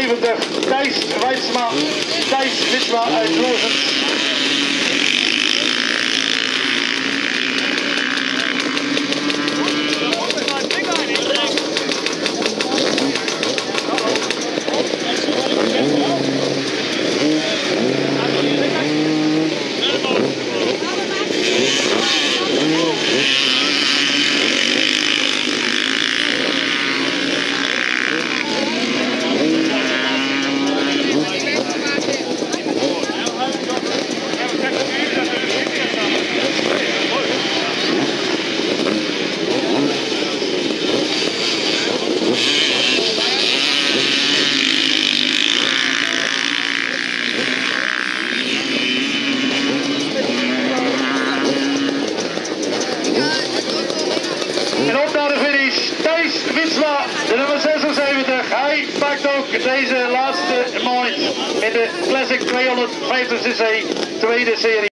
76, Thijs Witsma uit Loosens. En op naar de finish, Thijs Witsma, de nummer 76. Hij pakt ook deze laatste mooie in de Classic 250cc tweede serie.